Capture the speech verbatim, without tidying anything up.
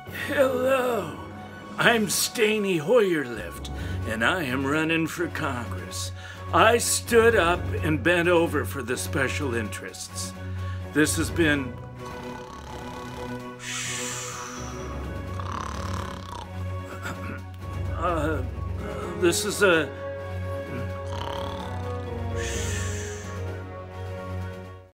Hello, I'm Stainey Hoyerlift, and I am running for Congress. I stood up and bent over for the special interests. This has been... Uh, this is a